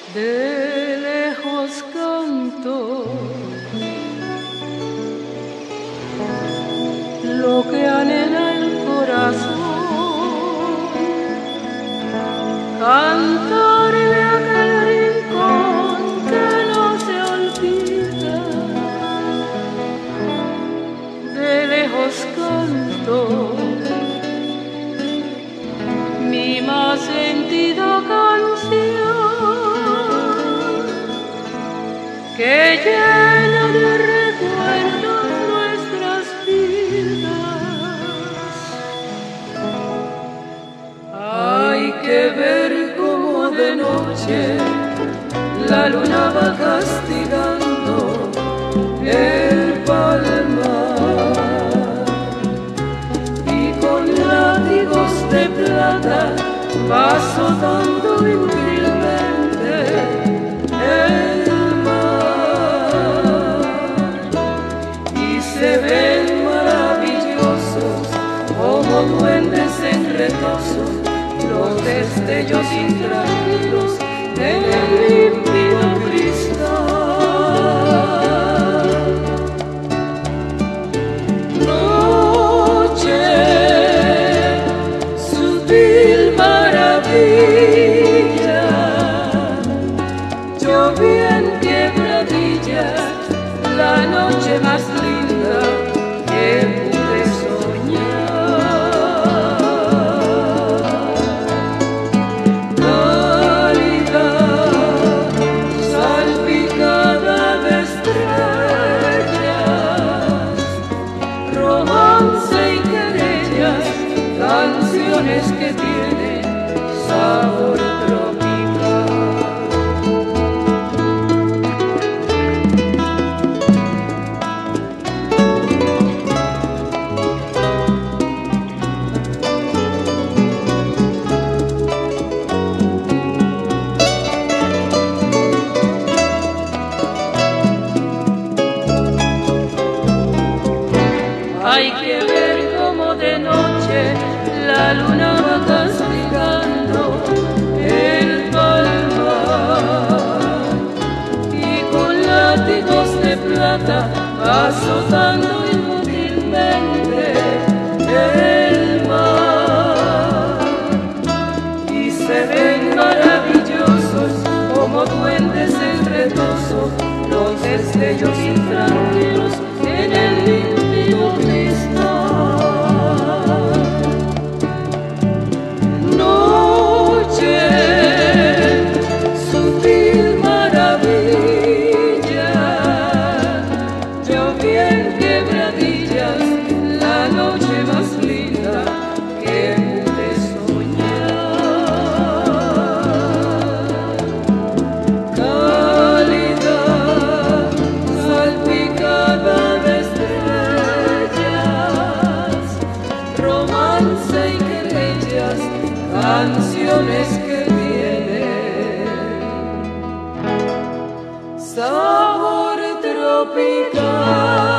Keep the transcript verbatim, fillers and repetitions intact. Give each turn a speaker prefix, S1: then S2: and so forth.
S1: de lejos canto lo que anhela el corazón, cantarle a aquel rincón que no se olvida. De lejos canto mi más sentida canción, que llena de recuerdos nuestras vidas. Hay que ver cómo de noche la luna va castigando el palmar y con látigos de plata va azotando inútilmente el mar, y se ven maravillosos como duendes enretosos los destellos intranquilos en el límpido cristal. Noche, sutil maravilla, llovía en quebradilla, la noche más linda que pude soñar. Cálida, salpicada de estrellas, romance y querellas, canciones que tienen sabor tropical. Hay que ver cómo de noche la luna va castigando el palmar y con látigos de plata azotando inútilmente el mar, y se ven maravillosos como duendes enretosos los destellos intranquilos en el límpido cristal. Noche, sutil maravilla, llovía en quebradillas, la noche más linda que pude soñar. Cálida, salpicada de estrellas, romance y querellas, canciones que tienen sabor tropical.